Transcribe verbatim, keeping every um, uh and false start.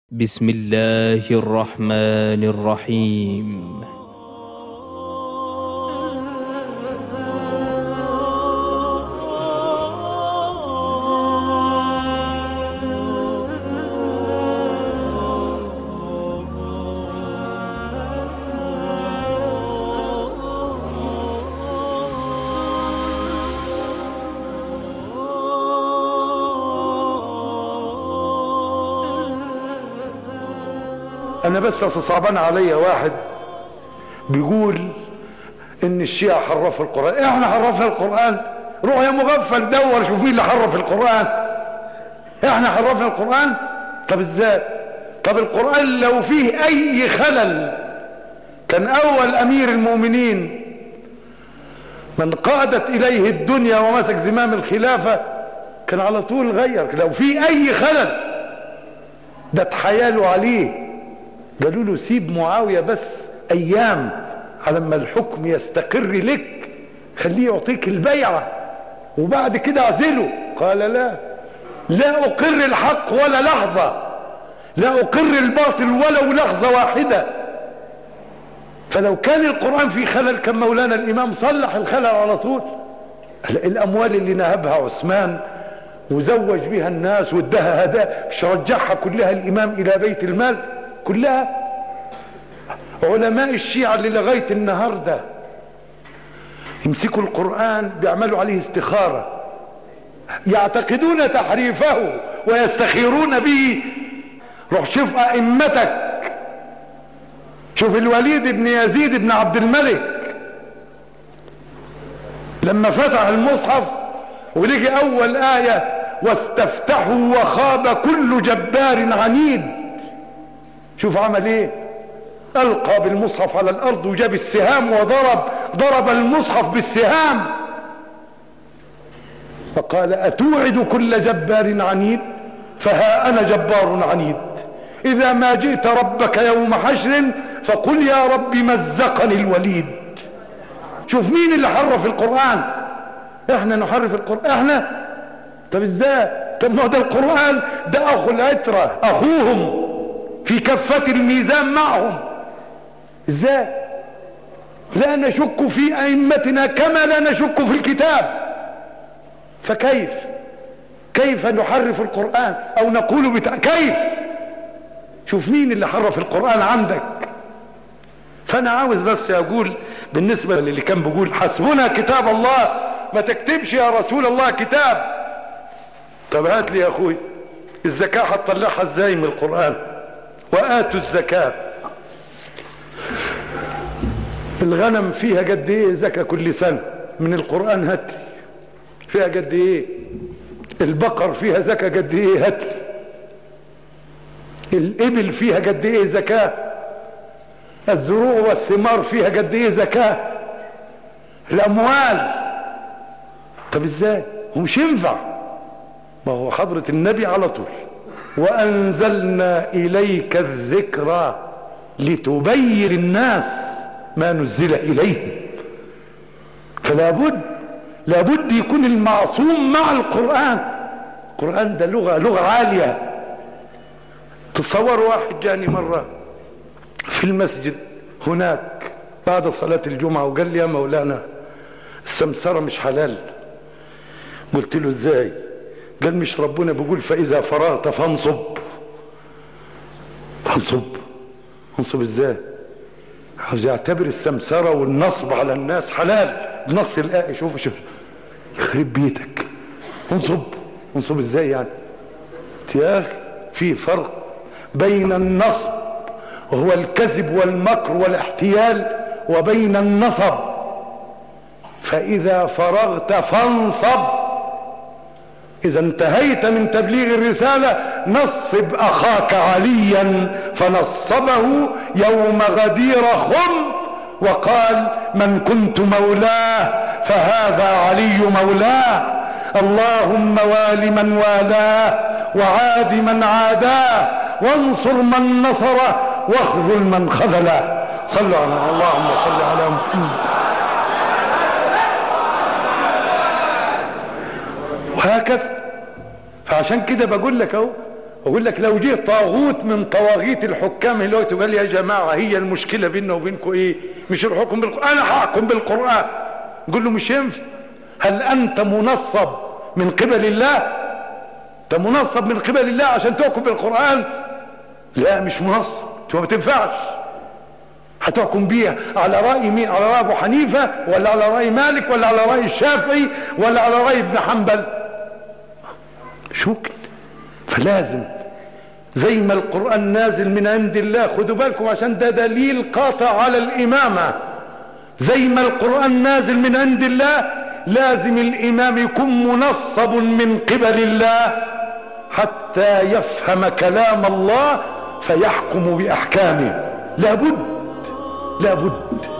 بسم الله الرحمن الرحيم. انا بس صعبان عليا واحد بيقول ان الشيعة حرفوا القرآن. احنا حرفنا القرآن؟ روح يا مغفل دور شوف مين اللي حرف القرآن. احنا حرفنا القرآن؟ طب ازاي؟ طب القرآن لو فيه اي خلل كان اول امير المؤمنين من قادت اليه الدنيا ومسك زمام الخلافة كان على طول غير. لو فيه اي خلل ده اتحايلوا عليه، قالوا له سيب معاوية بس ايام على ما الحكم يستقر لك، خليه يعطيك البيعة وبعد كده اعزله. قال لا لا اقر الحق ولا لحظة، لا اقر الباطل ولو لحظة واحدة. فلو كان القرآن فيه خلل كان مولانا الامام صلح الخلل على طول. الاموال اللي نهبها عثمان وزوج بها الناس وادها هدايا مش رجعها كلها الامام الى بيت المال كلها؟ علماء الشيعة اللي لغاية النهاردة يمسكوا القرآن بيعملوا عليه استخارة، يعتقدون تحريفه ويستخيرون به. روح شوف ائمتك، شوف الوليد بن يزيد بن عبد الملك لما فتح المصحف ولقي اول آية واستفتحوا وخاب كل جبار عنيد، شوف عمل ايه؟ القى بالمصحف على الارض وجاب السهام وضرب ضرب المصحف بالسهام فقال اتوعد كل جبار عنيد فها انا جبار عنيد، اذا ما جئت ربك يوم حشر فقل يا رب مزقني الوليد. شوف مين اللي حرف القرآن؟ احنا نحرف القرآن احنا؟ طب ازاي؟ طب ما ده القرآن ده اخو العترة، اخوهم في كفة الميزان معهم. ازاي؟ لا نشك في ائمتنا كما لا نشك في الكتاب، فكيف كيف نحرف القرآن او نقول بتاع كيف؟ شوف مين اللي حرف القرآن عندك. فانا عاوز بس اقول بالنسبة للي كان بيقول حسبنا كتاب الله، ما تكتبش يا رسول الله كتاب. طب هات لي يا اخوي الزكاة هتطلعها ازاي من القرآن؟ وآتوا الزكاة. الغنم فيها قد ايه زكاة كل سنة من القرآن؟ هات لي فيها قد ايه. البقر فيها زكاة قد ايه؟ هات لي. الإبل فيها قد ايه زكاة. الزروع والثمار فيها قد ايه زكاة. الأموال. طب ازاي؟ ومش ينفع، ما هو حضرة النبي على طول وأنزلنا إليك الذكر لتبين الناس ما نزل إليهم. فلا بد لابد يكون المعصوم مع القرآن. القرآن ده لغة لغة عالية. تصور واحد جاني مرة في المسجد هناك بعد صلاة الجمعة وقال لي يا مولانا السمسرة مش حلال. قلت له ازاي؟ قال مش ربنا بيقول فإذا فرغت فانصب؟ فانصب انصب ازاي؟ عاوز يعتبر السمسرة والنصب على الناس حلال بنص الآية. شوف شوف يخرب بيتك، انصب انصب ازاي يعني؟ يا اخي في فرق بين النصب وهو الكذب والمكر والاحتيال وبين النصب. فإذا فرغت فانصب، إذا انتهيت من تبليغ الرسالة نصب أخاك عليا فنصبه يوم غدير خم وقال من كنت مولاه فهذا علي مولاه. اللهم وال من والاه وعاد من عاداه وانصر من نصره واخذل من خذله. صلوا على اللهم صل على محمد. وهكذا. فعشان كده بقول لك اهو اقول لك لو جه طاغوت من طواغيت الحكام اللي قال يا جماعه هي المشكله بيننا وبينكم ايه؟ مش الحكم بالقران، انا هحكم بالقران. نقول له مش ينفع. هل انت منصب من قبل الله؟ انت منصب من قبل الله عشان تحكم بالقران؟ لا مش منصب، ما تنفعش. هتحكم بيها على رأي مين؟ على رأي ابو حنيفة ولا على رأي مالك ولا على رأي الشافعي ولا على رأي ابن حنبل؟ شكل. فلازم زي ما القرآن نازل من عند الله، خدوا بالكم عشان ده دليل قاطع على الإمامة، زي ما القرآن نازل من عند الله لازم الإمام يكون منصب من قبل الله حتى يفهم كلام الله فيحكم بأحكامه. لابد لابد